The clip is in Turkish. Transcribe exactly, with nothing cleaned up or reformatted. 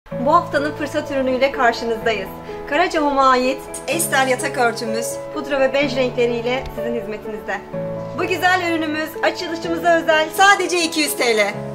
Bu haftanın fırsat ürünüyle karşınızdayız. Karacahom'a ait Ester yatak örtümüz pudra ve bej renkleriyle sizin hizmetinizde. Bu güzel ürünümüz açılışımıza özel sadece iki yüz TL.